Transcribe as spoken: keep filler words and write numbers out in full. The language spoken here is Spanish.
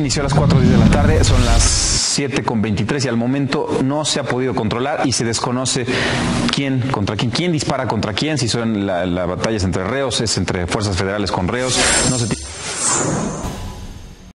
inició a las cuatro diez de la tarde, son las siete con veintitrés y al momento no se ha podido controlar y se desconoce quién contra quién, quién dispara contra quién, si son la, la batalla es entre reos, es entre fuerzas federales con reos, no se tiene...